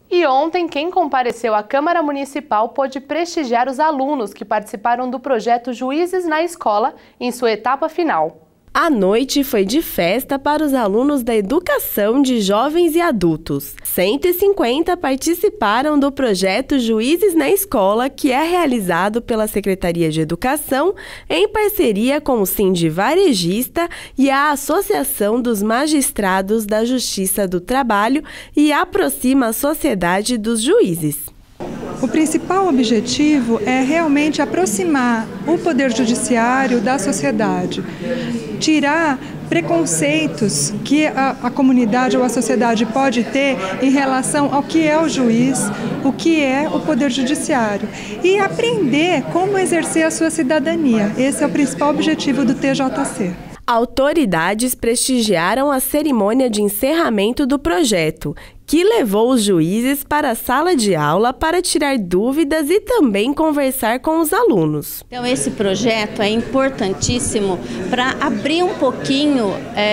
E ontem, quem compareceu à Câmara Municipal pôde prestigiar os alunos que participaram do projeto Juízes na Escola em sua etapa final. A noite foi de festa para os alunos da educação de jovens e adultos. 150 participaram do projeto Juízes na Escola, que é realizado pela Secretaria de Educação em parceria com o Sindi Varejista e a Associação dos Magistrados da Justiça do Trabalho e aproxima a sociedade dos juízes. O principal objetivo é realmente aproximar o Poder Judiciário da sociedade, tirar preconceitos que a comunidade ou a sociedade pode ter em relação ao que é o juiz, o que é o Poder Judiciário e aprender como exercer a sua cidadania. Esse é o principal objetivo do TJC. Autoridades prestigiaram a cerimônia de encerramento do projeto, que levou os juízes para a sala de aula para tirar dúvidas e também conversar com os alunos. Então, esse projeto é importantíssimo para abrir um pouquinho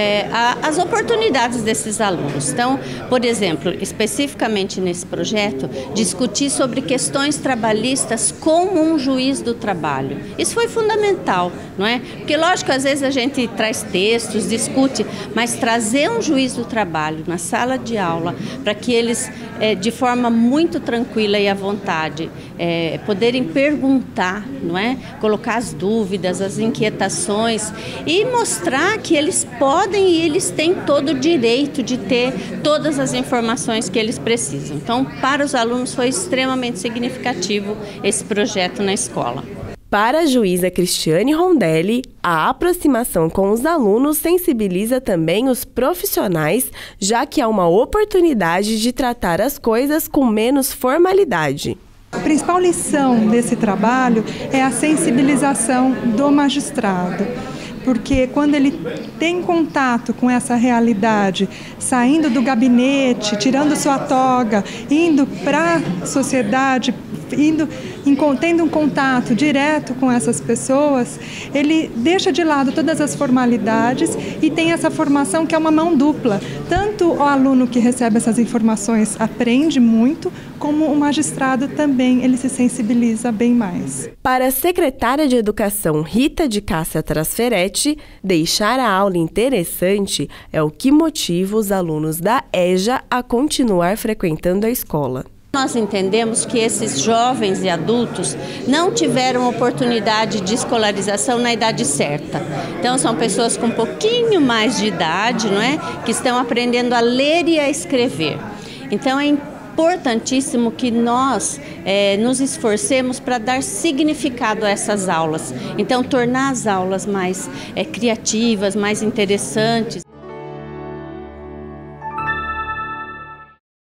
as oportunidades desses alunos. Então, por exemplo, especificamente nesse projeto, discutir sobre questões trabalhistas com um juiz do trabalho. Isso foi fundamental, não é? Porque, lógico, às vezes a gente traz textos, discute, mas trazer um juiz do trabalho na sala de aula para que eles, de forma muito tranquila e à vontade, poderem perguntar, não é? Colocar as dúvidas, as inquietações e mostrar que eles podem e eles têm todo o direito de ter todas as informações que eles precisam. Então, para os alunos foi extremamente significativo esse projeto na escola. Para a juíza Cristiane Rondelli, a aproximação com os alunos sensibiliza também os profissionais, já que há uma oportunidade de tratar as coisas com menos formalidade. A principal lição desse trabalho é a sensibilização do magistrado. Porque quando ele tem contato com essa realidade, saindo do gabinete, tirando sua toga, indo para a sociedade, tendo um contato direto com essas pessoas, ele deixa de lado todas as formalidades e tem essa formação que é uma mão dupla. Tanto o aluno que recebe essas informações aprende muito, como o magistrado também, ele se sensibiliza bem mais. Para a secretária de Educação Rita de Cássia Trasferetti, deixar a aula interessante é o que motiva os alunos da EJA a continuar frequentando a escola. Nós entendemos que esses jovens e adultos não tiveram oportunidade de escolarização na idade certa. Então, são pessoas com um pouquinho mais de idade, não é? Que estão aprendendo a ler e a escrever. Então, é importantíssimo que nós nos esforcemos para dar significado a essas aulas. Então, tornar as aulas mais criativas, mais interessantes.